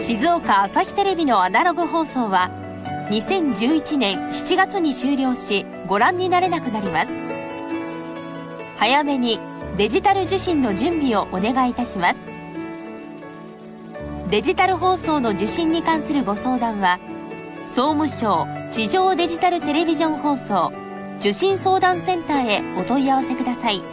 静岡朝日テレビのアナログ放送は2011年7月に終了し、ご覧になれなくなります。早めにデジタル受信の準備をお願いいたします。デジタル放送の受信に関するご相談は、総務省地上デジタルテレビジョン放送受信相談センターへお問い合わせください。